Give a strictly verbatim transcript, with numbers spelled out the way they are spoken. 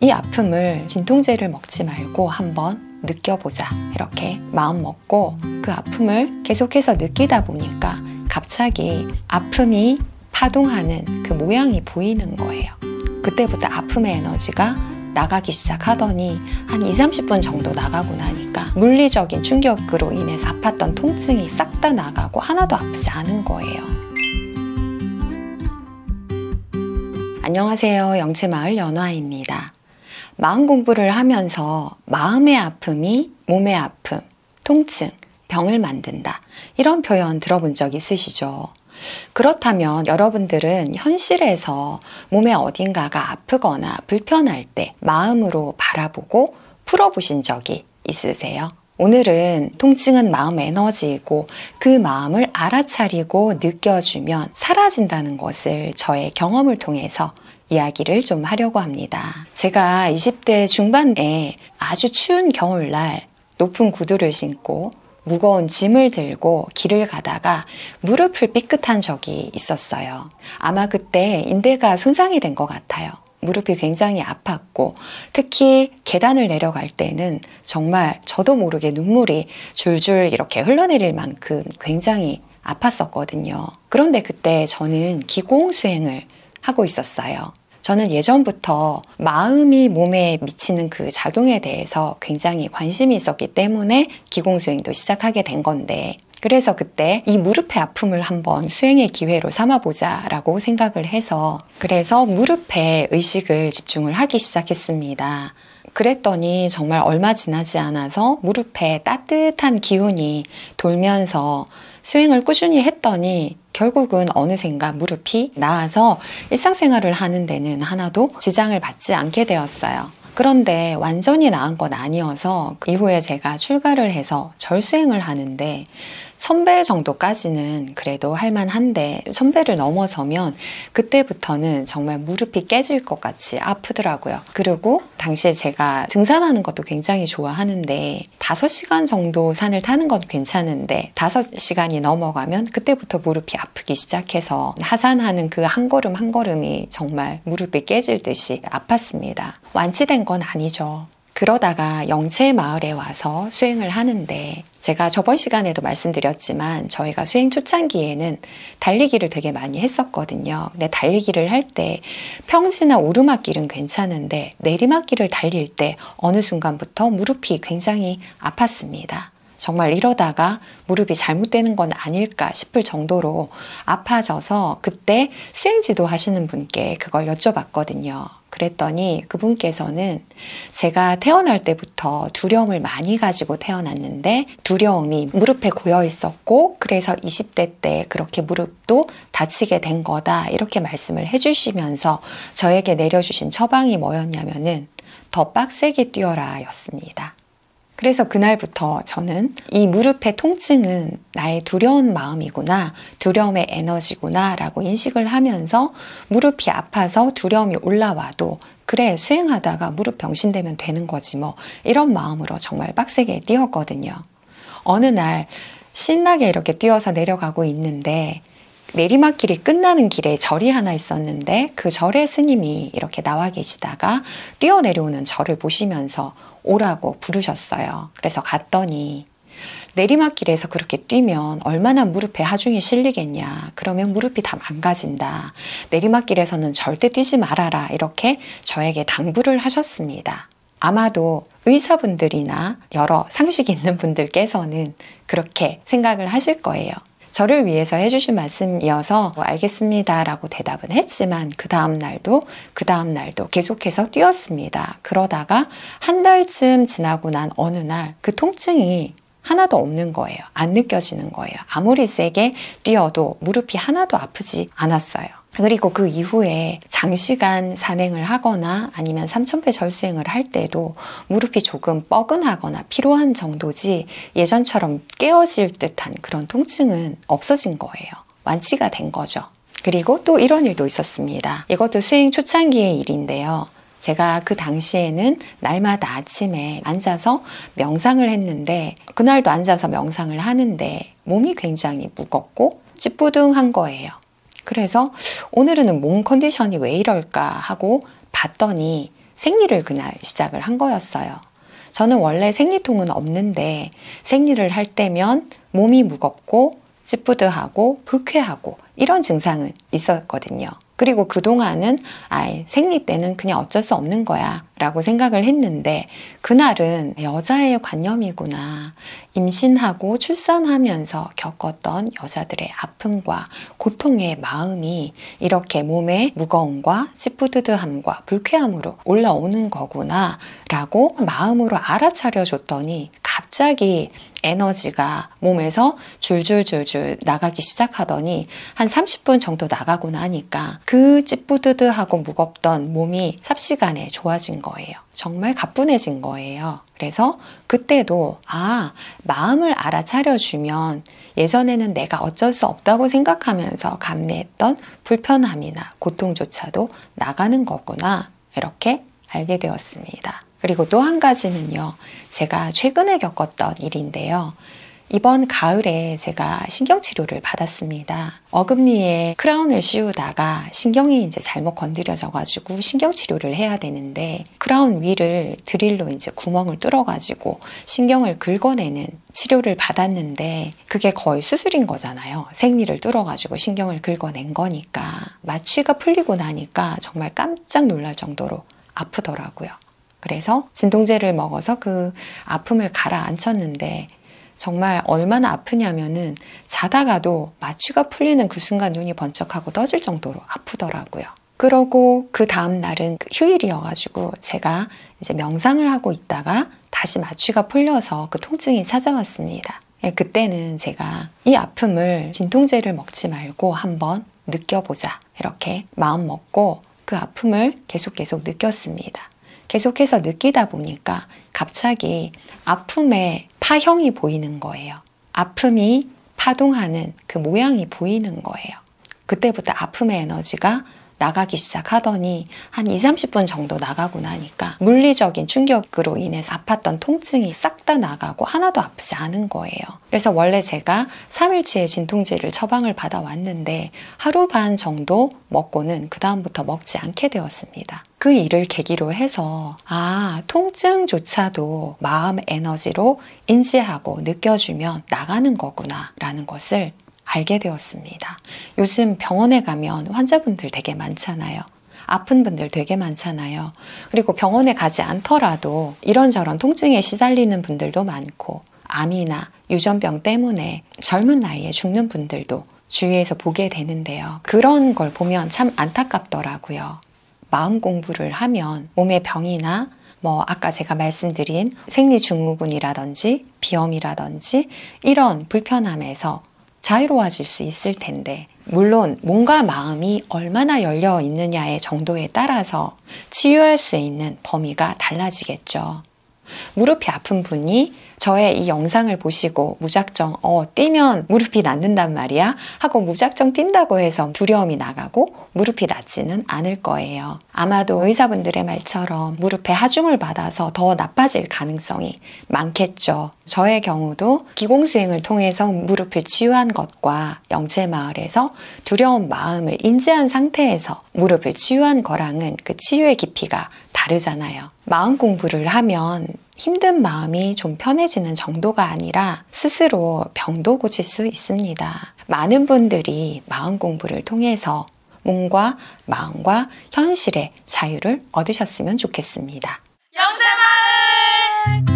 이 아픔을 진통제를 먹지 말고 한번 느껴보자 이렇게 마음 먹고 그 아픔을 계속해서 느끼다 보니까 갑자기 아픔이 파동하는 그 모양이 보이는 거예요. 그때부터 아픔의 에너지가 나가기 시작하더니 한 이삼십 분 정도 나가고 나니까 물리적인 충격으로 인해서 아팠던 통증이 싹 다 나가고 하나도 아프지 않은 거예요. 안녕하세요. 영채마을 연화입니다. 마음 공부를 하면서 마음의 아픔이 몸의 아픔, 통증, 병을 만든다. 이런 표현 들어본 적 있으시죠? 그렇다면 여러분들은 현실에서 몸의 어딘가가 아프거나 불편할 때 마음으로 바라보고 풀어보신 적이 있으세요? 오늘은 통증은 마음 에너지이고 그 마음을 알아차리고 느껴주면 사라진다는 것을 저의 경험을 통해서 이야기를 좀 하려고 합니다. 제가 이십 대 중반에 아주 추운 겨울날 높은 구두를 신고 무거운 짐을 들고 길을 가다가 무릎을 삐끗한 적이 있었어요. 아마 그때 인대가 손상이 된 것 같아요. 무릎이 굉장히 아팠고 특히 계단을 내려갈 때는 정말 저도 모르게 눈물이 줄줄 이렇게 흘러내릴 만큼 굉장히 아팠었거든요. 그런데 그때 저는 기공수행을 하고 있었어요. 저는 예전부터 마음이 몸에 미치는 그 작용에 대해서 굉장히 관심이 있었기 때문에 기공수행도 시작하게 된 건데 그래서 그때 이 무릎의 아픔을 한번 수행의 기회로 삼아보자 라고 생각을 해서 그래서 무릎에 의식을 집중을 하기 시작했습니다. 그랬더니 정말 얼마 지나지 않아서 무릎에 따뜻한 기운이 돌면서 수행을 꾸준히 했더니 결국은 어느샌가 무릎이 나아서 일상생활을 하는 데는 하나도 지장을 받지 않게 되었어요. 그런데 완전히 나은 건 아니어서 그 이후에 제가 출가를 해서 절수행을 하는데 천 배 정도까지는 그래도 할만한데 천 배를 넘어서면 그때부터는 정말 무릎이 깨질 것 같이 아프더라고요. 그리고 당시에 제가 등산하는 것도 굉장히 좋아하는데 다섯 시간 정도 산을 타는 건 괜찮은데 다섯 시간이 넘어가면 그때부터 무릎이 아프기 시작해서 하산하는 그 한 걸음 한 걸음이 정말 무릎이 깨질 듯이 아팠습니다. 완치된 건 아니죠. 그러다가 영채마을에 와서 수행을 하는데 제가 저번 시간에도 말씀드렸지만 저희가 수행 초창기에는 달리기를 되게 많이 했었거든요. 근데 달리기를 할 때 평지나 오르막길은 괜찮은데 내리막길을 달릴 때 어느 순간부터 무릎이 굉장히 아팠습니다. 정말 이러다가 무릎이 잘못되는 건 아닐까 싶을 정도로 아파져서 그때 수행지도 하시는 분께 그걸 여쭤봤거든요. 그랬더니 그분께서는 제가 태어날 때부터 두려움을 많이 가지고 태어났는데 두려움이 무릎에 고여 있었고 그래서 이십 대 때 그렇게 무릎도 다치게 된 거다 이렇게 말씀을 해주시면서 저에게 내려주신 처방이 뭐였냐면은 더 빡세게 뛰어라 였습니다. 그래서 그날부터 저는 이 무릎의 통증은 나의 두려운 마음이구나, 두려움의 에너지구나 라고 인식을 하면서 무릎이 아파서 두려움이 올라와도 그래 수행하다가 무릎 병신되면 되는 거지 뭐 이런 마음으로 정말 빡세게 뛰었거든요. 어느 날 신나게 이렇게 뛰어서 내려가고 있는데 내리막길이 끝나는 길에 절이 하나 있었는데 그 절의 스님이 이렇게 나와 계시다가 뛰어내려오는 저를 보시면서 오라고 부르셨어요. 그래서 갔더니 내리막길에서 그렇게 뛰면 얼마나 무릎에 하중이 실리겠냐. 그러면 무릎이 다 망가진다. 내리막길에서는 절대 뛰지 말아라. 이렇게 저에게 당부를 하셨습니다. 아마도 의사분들이나 여러 상식 있는 분들께서는 그렇게 생각을 하실 거예요. 저를 위해서 해주신 말씀이어서 알겠습니다 라고 대답은 했지만 그 다음 날도 그 다음 날도 계속해서 뛰었습니다. 그러다가 한 달쯤 지나고 난 어느 날 그 통증이 하나도 없는 거예요. 안 느껴지는 거예요. 아무리 세게 뛰어도 무릎이 하나도 아프지 않았어요. 그리고 그 이후에 장시간 산행을 하거나 아니면 삼천 배 절수행을 할 때도 무릎이 조금 뻐근하거나 피로한 정도지 예전처럼 깨어질 듯한 그런 통증은 없어진 거예요. 완치가 된 거죠. 그리고 또 이런 일도 있었습니다. 이것도 수행 초창기의 일인데요. 제가 그 당시에는 날마다 아침에 앉아서 명상을 했는데 그날도 앉아서 명상을 하는데 몸이 굉장히 무겁고 찌뿌둥한 거예요. 그래서 오늘은 몸 컨디션이 왜 이럴까 하고 봤더니 생리를 그날 시작을 한 거였어요. 저는 원래 생리통은 없는데 생리를 할 때면 몸이 무겁고 찌뿌드하고 불쾌하고 이런 증상은 있었거든요. 그리고 그동안은 아이, 생리 때는 그냥 어쩔 수 없는 거야 라고 생각을 했는데 그날은 여자의 관념이구나. 임신하고 출산하면서 겪었던 여자들의 아픔과 고통의 마음이 이렇게 몸의 무거움과 찌뿌드드함과 불쾌함으로 올라오는 거구나 라고 마음으로 알아차려 줬더니 갑자기 에너지가 몸에서 줄줄줄줄 나가기 시작하더니 한 삼십 분 정도 나가고 나니까 그 찌뿌드드하고 무겁던 몸이 삽시간에 좋아진 거예요. 정말 가뿐해진 거예요. 그래서 그때도 아, 마음을 알아차려주면 예전에는 내가 어쩔 수 없다고 생각하면서 감내했던 불편함이나 고통조차도 나가는 거구나 이렇게 알게 되었습니다. 그리고 또 한 가지는요. 제가 최근에 겪었던 일인데요. 이번 가을에 제가 신경치료를 받았습니다. 어금니에 크라운을 씌우다가 신경이 이제 잘못 건드려져가지고 신경치료를 해야 되는데 크라운 위를 드릴로 이제 구멍을 뚫어가지고 신경을 긁어내는 치료를 받았는데 그게 거의 수술인 거잖아요. 생리를 뚫어가지고 신경을 긁어낸 거니까 마취가 풀리고 나니까 정말 깜짝 놀랄 정도로 아프더라고요. 그래서 진통제를 먹어서 그 아픔을 가라앉혔는데 정말 얼마나 아프냐면은 자다가도 마취가 풀리는 그 순간 눈이 번쩍하고 떠질 정도로 아프더라고요. 그러고 그 다음 날은 휴일이어가지고 제가 이제 명상을 하고 있다가 다시 마취가 풀려서 그 통증이 찾아왔습니다. 그때는 제가 이 아픔을 진통제를 먹지 말고 한번 느껴보자 이렇게 마음 먹고 그 아픔을 계속 계속 느꼈습니다. 계속해서 느끼다 보니까 갑자기 아픔의 파형이 보이는 거예요. 아픔이 파동하는 그 모양이 보이는 거예요. 그때부터 아픔의 에너지가 나가기 시작하더니 한 이삼십 분 정도 나가고 나니까 물리적인 충격으로 인해서 아팠던 통증이 싹 다 나가고 하나도 아프지 않은 거예요. 그래서 원래 제가 삼 일치의 진통제를 처방을 받아왔는데 하루 반 정도 먹고는 그 다음부터 먹지 않게 되었습니다. 그 일을 계기로 해서 아, 통증조차도 마음 에너지로 인지하고 느껴주면 나가는 거구나 라는 것을 알게 되었습니다. 요즘 병원에 가면 환자분들 되게 많잖아요. 아픈 분들 되게 많잖아요. 그리고 병원에 가지 않더라도 이런저런 통증에 시달리는 분들도 많고 암이나 유전병 때문에 젊은 나이에 죽는 분들도 주위에서 보게 되는데요. 그런 걸 보면 참 안타깝더라고요. 마음 공부를 하면 몸의 병이나 뭐 아까 제가 말씀드린 생리증후군이라든지 비염이라든지 이런 불편함에서 자유로워질 수 있을 텐데 물론 몸과 마음이 얼마나 열려 있느냐의 정도에 따라서 치유할 수 있는 범위가 달라지겠죠. 무릎이 아픈 분이 저의 이 영상을 보시고 무작정 어 뛰면 무릎이 낫는단 말이야 하고 무작정 뛴다고 해서 두려움이 나가고 무릎이 낫지는 않을 거예요. 아마도 의사분들의 말처럼 무릎에 하중을 받아서 더 나빠질 가능성이 많겠죠. 저의 경우도 기공수행을 통해서 무릎을 치유한 것과 영채마을에서 두려운 마음을 인지한 상태에서 무릎을 치유한 거랑은 그 치유의 깊이가 다르잖아요. 마음 공부를 하면 힘든 마음이 좀 편해지는 정도가 아니라 스스로 병도 고칠 수 있습니다. 많은 분들이 마음 공부를 통해서 몸과 마음과 현실의 자유를 얻으셨으면 좋겠습니다. 영채마을!